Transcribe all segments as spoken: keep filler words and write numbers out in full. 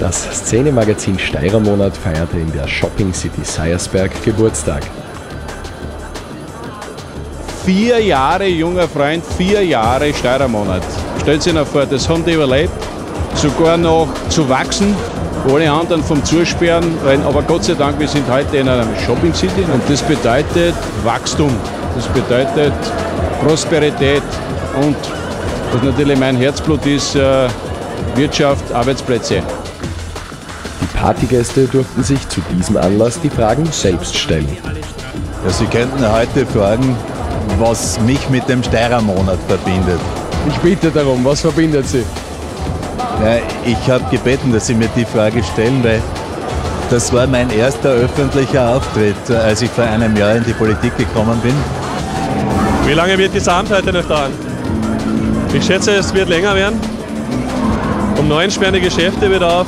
Das Szene-Magazin Steirermonat feierte in der Shopping City Seiersberg Geburtstag. Vier Jahre, junger Freund, vier Jahre Steirermonat. Stellt sich noch vor, das haben die überlebt, sogar noch zu wachsen, wo alle anderen vom Zusperren, aber Gott sei Dank, wir sind heute in einer Shopping City und das bedeutet Wachstum, das bedeutet Prosperität und was natürlich mein Herzblut ist, Wirtschaft, Arbeitsplätze. Die Partygäste durften sich zu diesem Anlass die Fragen selbst stellen. Ja, Sie könnten heute fragen, was mich mit dem Steirermonat verbindet. Ich bitte darum, was verbindet Sie? Ja, ich habe gebeten, dass Sie mir die Frage stellen, weil das war mein erster öffentlicher Auftritt, als ich vor einem Jahr in die Politik gekommen bin. Wie lange wird die Abend heute noch dauern? Ich schätze, es wird länger werden. Um neun sperren die Geschäfte wieder auf.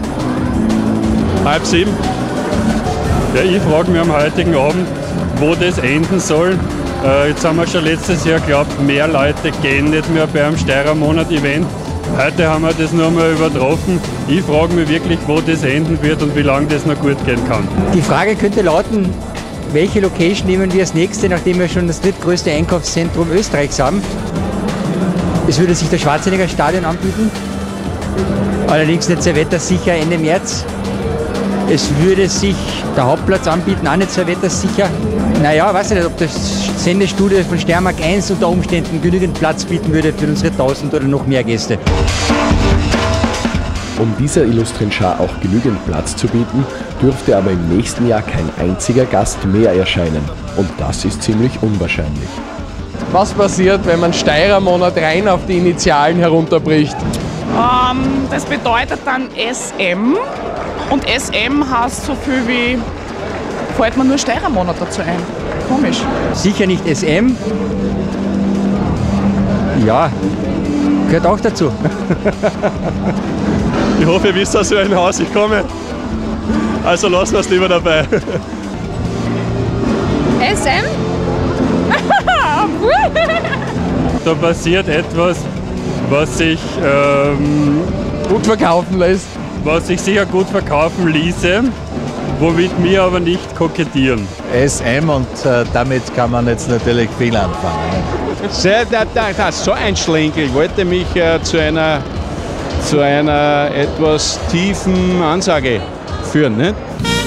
Halb sieben. Ja, ich frage mich am heutigen Abend, wo das enden soll. Äh, jetzt haben wir schon letztes Jahr geglaubt, mehr Leute gehen nicht mehr bei einem Steirermonat-Event. Heute haben wir das nur mal übertroffen. Ich frage mich wirklich, wo das enden wird und wie lange das noch gut gehen kann. Die Frage könnte lauten, welche Location nehmen wir als nächste, nachdem wir schon das drittgrößte Einkaufszentrum Österreichs haben? Es würde sich das Schwarzenegger Stadion anbieten, allerdings nicht sehr wettersicher Ende März. Es würde sich der Hauptplatz anbieten, auch nicht sehr wettersicher. Naja, weiß ich nicht, ob das Sendestudio von Steiermark eins unter Umständen genügend Platz bieten würde für unsere tausend oder noch mehr Gäste. Um dieser illustren Schar auch genügend Platz zu bieten, dürfte aber im nächsten Jahr kein einziger Gast mehr erscheinen. Und das ist ziemlich unwahrscheinlich. Was passiert, wenn man Steirermonat rein auf die Initialen herunterbricht? Ähm, das bedeutet dann S M. Und S M heißt so viel wie, fällt mir nur Steirermonat dazu ein. Komisch. Sicher nicht S M. Ja, gehört auch dazu. Ich hoffe, ihr wisst, aus welchem Haus ich komme. Also lassen wir es lieber dabei. S M? Da passiert etwas, was sich, ähm, Gut verkaufen lässt. was sich sicher gut verkaufen ließe, womit wir aber nicht kokettieren. S M und äh, damit kann man jetzt natürlich viel anfangen. Sehr, da, da, das, so ein Schlenkel wollte mich äh, zu, einer, zu einer etwas tiefen Ansage führen. Nicht?